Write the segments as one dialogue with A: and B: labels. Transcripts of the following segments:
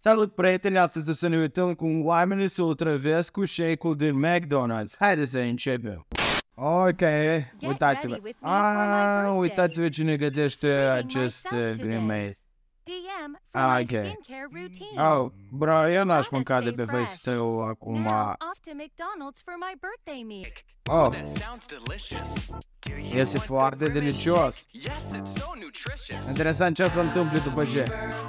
A: Salut, prieteni! Astăzi o să ne uităm cum oamenii se otrăvesc cu shake-ul din McDonald's. Haideți să începem! Ok, uitați-vă. Uitați-vă cine gătește acest grimace. Ok. Oh, bro, eu n-aș mânca de pe face tău acum. Oh, este foarte delicios. Interesant ce o să întâmple după ce.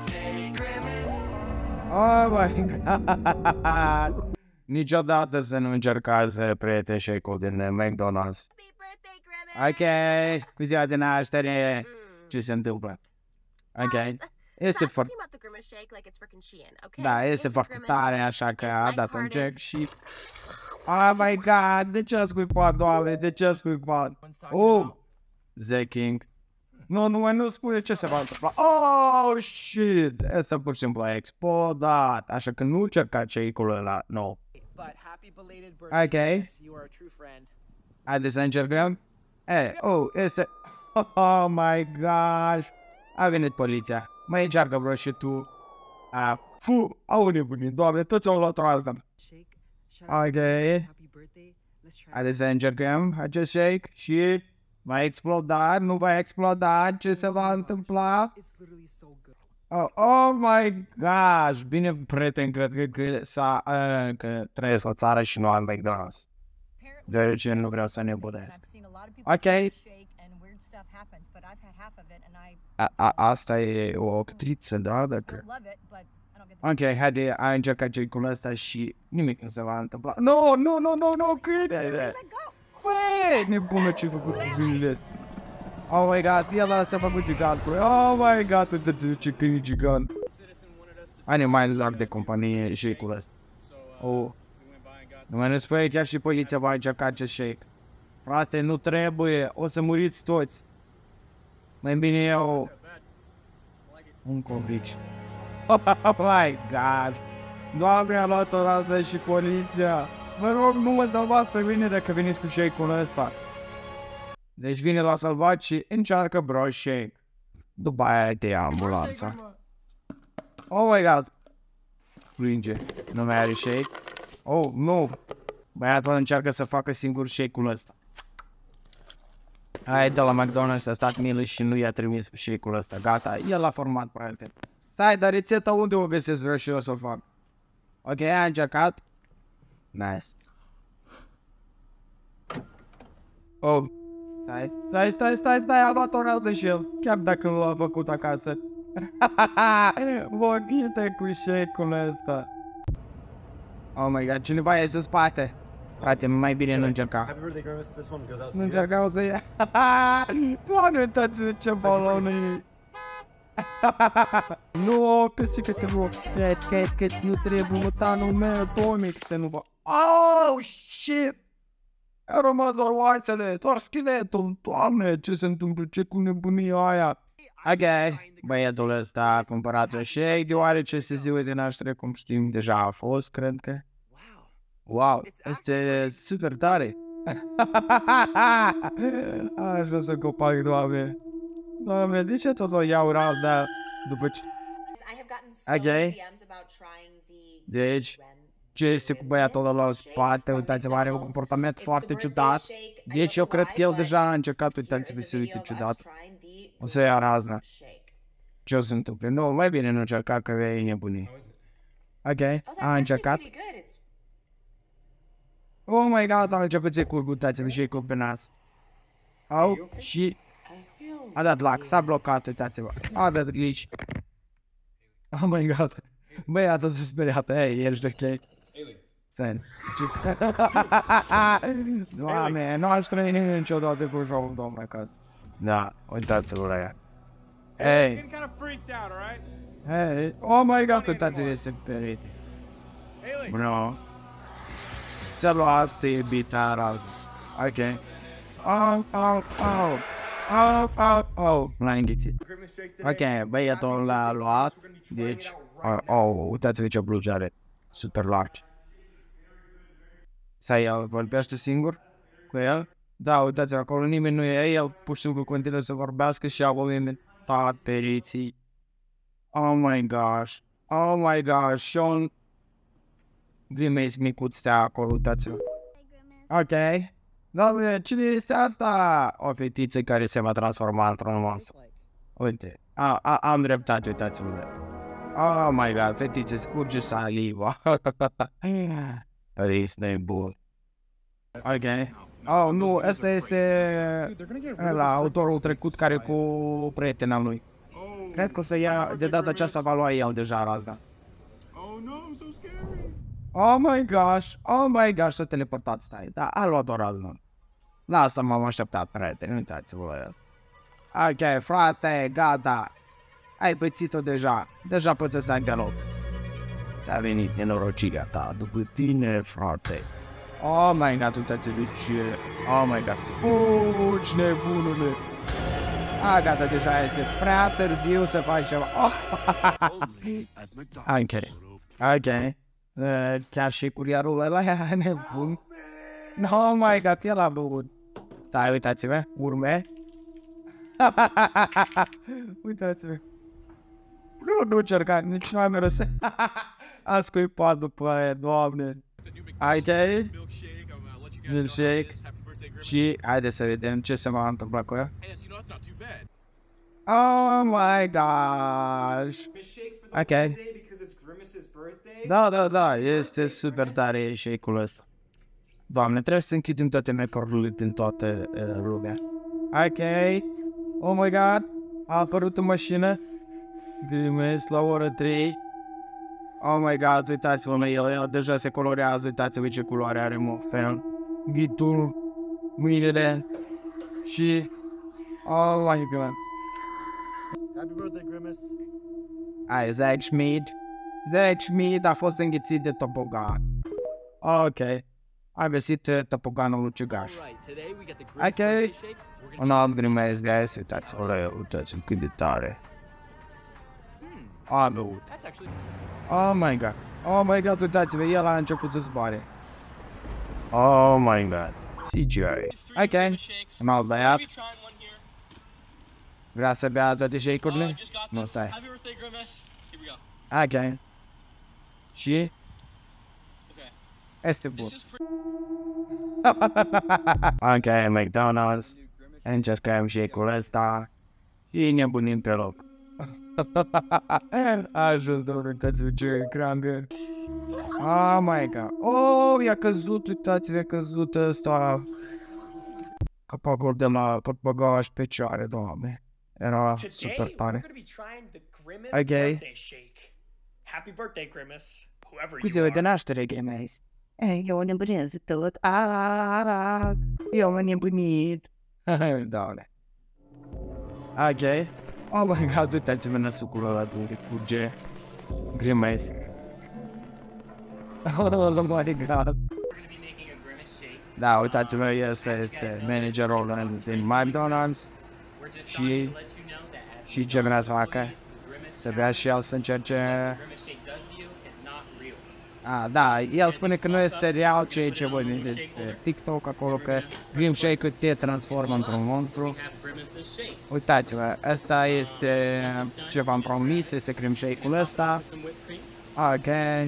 A: Oh my god! Niciodată să nu încercați, prieteni, shake-ul din McDonald's. Ok, cu ziua de naștere, ce se întâmplă? Ok, este foarte... Da, este foarte tare, așa că a dat un check și... Oh my god, de ce a scuipat, doamne, de ce a scuipat? Oh, Zeking. Nu spune ce se va întâmpla. Oh, shit! Asta pur și simplu a explodat. Așa că nu încerca shake-ul ăla nou. Ok. Haideți să încercăm. Este... Oh my gosh! A venit poliția. Mai încearcă, bro, și tu. Au nebunit, doamne, toți au luat asta. Ok. Haideți să încercăm acest shake și... Va exploda, nu va exploda, ce se va întâmpla? Oh my gosh! Bine, prieten, cred că trăiesc la țară și nu am McDonald's. Deoarece nu vreau să nebunesc. Ok. Asta e o actriță, da? Dacă... Ok, haide, a încercat shake-ul ăsta și nimic nu se va întâmpla. No, câine! Băi, nebună ce-ai făcut cu câinile astea. Oh my god, el s-a făcut gigant, bro. Oh my god, uitați-vă ce câine gigant. Animalelor de companie, shake-ul ăsta. Oh. Nu mai ne spune, chiar și poliția va încerca acest shake. Frate, nu trebuie, o să muriți toți. Mai bine eu... un convic. Oh my god. Doamne, a luat-o asta și poliția. Vă rog, nu mă salvați pe mine dacă veniți cu shake-ul ăsta. Deci vine la salvat și încearcă bro shake. După aia te ia ambulanța. Oh my god. Plânge. Nu mai are shake. Oh, nu. Băiatul încearcă să facă singur shake-ul ăsta. Hai de la McDonald's a stat milă și nu i-a trimis shake-ul ăsta. Gata, el a format prieten. Stai, dar rețeta unde o găsesc? Vreau și eu să o fac. Ok, a încercat. Nice. Oh. Stai, a luat o rază și el. Chiar dacă nu l-a făcut acasă. Voghite cu shake-ul ăsta. Oh my god, cineva iese în spate. Frate, mai bine nu încerca. Nu încerca, o să ia. Doamne, uitați-vă ce balon e. Nu, pisică, te rog. Cred că eu trebuie mutanul meu atomic să nu va... Oh, shit! A rămas doar oasele, doar scheletul. Doamne, ce se întâmplă? Ce cu nebunia aia? Ok, băiatul ăsta a cumpărat un shake, deoarece se ziua de naștere, cum știm, deja a fost, cred că. Wow, este super tare. Aș vrea să copac, doamne. Doamne, de ce tot o iau raz, dar după ce... Ok. Deci, ce este cu băiatul ăla la spate? Uitați-vă, are un comportament foarte ciudat. Deci eu cred că el deja a încercat, uitați-vă, să uite ciudat. O să ia razna. Ce o să întâmple? Nu, mai bine nu încerca, că e nebunii. Ok, a încercat. Oh my god, a început să-i curg, uitați-vă, și-i curg pe nas. Au, și... a dat lac, s-a blocat, uitați-vă. A dat glitch. Oh my god. Băiatul s-a speriat, hei, ești ok. Sen. Doamne, nu aș trăi niciodată cu jocul domnule acasă. Da, uitați-vă la ea. Hei. Hei, oh my god, uitați-vă, este perit. Bro. Ți-a luat iubita rază. Ok. Oh, l-a înghițit. Ok, băiatul l-a luat, deci... uitați-vă ce blugi are. Super large. Sau el vorbește singur cu el? Da, uitați-vă, acolo nimeni nu e, el pur și simplu continuă să vorbească și acolo nimeni. Periții. Oh my gosh. Oh my god, Sean Grimace micuț stea acolo, uitați-vă. Ok. Doamne, cine este asta? O fetiță care se va transforma într-un monstru. Uite, am dreptate, uitați-vă. Oh my god, fetiță, scurge saliva. Ești nebun. Ok. Oh, nu, ăsta este la autorul trecut care cu prietena lui. Cred că o să ia, de data aceasta va lua el deja razna. Oh my gosh, s-a teleportat, stai, da, a luat o raznă. La asta m-am așteptat, prieteni, uitați-vă la el. Ok, frate, gata. Ai pățit-o deja, deja poți să stai pe loc. Ți-a venit nenorocirea ta după tine, frate. Oh my god, uitați-vă ce... Oh my god. Fugi, nebunule. Gata, deja este prea târziu să faci ceva. Ok. Ok. Chiar și curierul ăla e nebun. Oh my god, el a băut. Stai, uitați-vă, urme. Uitați-vă. Nu încerca, nici nu ai meros. A scuipat după aia, doamne. Ok. Milkshake. Și haideți să vedem ce se va întâmpla cu ea. Oh my gosh. Ok. Da, este super tare shake-ul ăsta. Doamne, trebuie să închidem toate mecorurile din toată lumea. Ok. Oh my god. A apărut o mașină. Grimace la ora 3. Oh my god, uitați-vă la el deja se colorează, uitați-vă ce culoare are pe el. Ghitul, mâinile și... Oh my god.
B: Happy birthday, Grimace.
A: Zack Schmid a fost înghițit de topogan. Ok. A găsit topoganul ucigaș. Ok. Un alt Grimace, guys, uitați-vă la el, uitați-vă cât de tare. A băut. Oh my god, uitați-vă, el a început să zboare. Oh my god. CGI. Ok. Un alt băiat. Vrea să bea toate shake-urile? Nu, stai. Ok. Și? Este bun. Ok, McDonald's. Încercăm shake-ul ăsta. Și nebunim pe loc. A ajuns, domnule, uitați-vă ce crangă. Oh my god. Oh, i-a căzut, uitați-vă, i-a căzut ăsta. Capacul de la portbagaj pe cioare, doamne. Era super tare. Ok. Cu ziua de naștere, Grimace. Eu nebunesc tot. Eu m-am nebunit. Doamne. Ok. Oh my god, uitați-vă năsucul ăla de unde curge Grimace. Oh my god. Da, uitați-vă, ăsta este managerul din McDonald's. Și ce vrea să facă? Să bea și el să încerce... Da, el spune că nu este real ceea ce voi vedeți pe TikTok acolo, că Grimshake-ul te transformă într-un monstru. Uitați-vă, ăsta este ce v-am promis, este Grimshake-ul ăsta. Ok.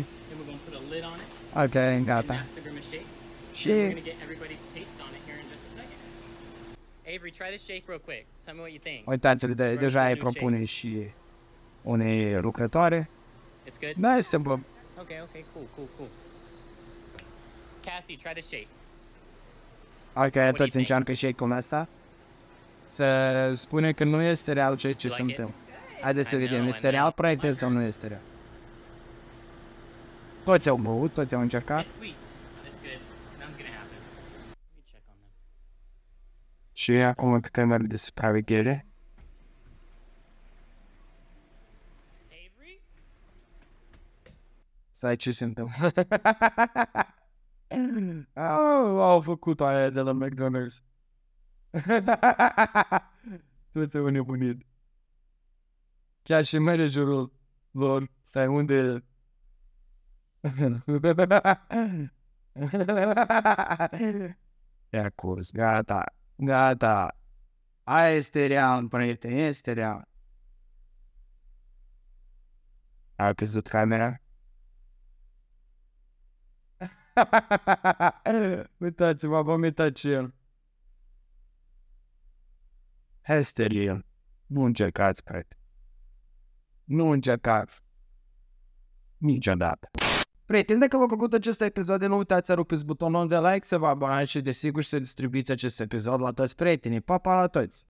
A: Ok, gata. Și... Uitați-vă, deja îi propune și unei lucrătoare. Da, este bun.
C: Okay, cool. Cassie, try the shake.
A: Ok, toți încearcă shake-ul ăsta. Să spune că nu este real ceea ce se întâmplă. Haideți să vedem, este real proiectul sau nu este real? Toți au băut, toți au încercat. Și acum pe camera de supraveghere. Stai, ce se întâmplă? Au făcut aia de la McDonald's. Toți au nebunit. Chiar și managerul lor, stai, unde e? I-a curs, gata. Aia este real, prieteni, este real. A căzut camera? Uitați-vă, v-am uitat și el. Hesteril. Nu încercați, cred. Nu încercați. Niciodată. Prieteni, dacă v-a plăcut acest episod, nu uitați să rupeți butonul de like, să vă abonați și desigur să distribuiți acest episod la toți prietenii. Pa, pa la toți!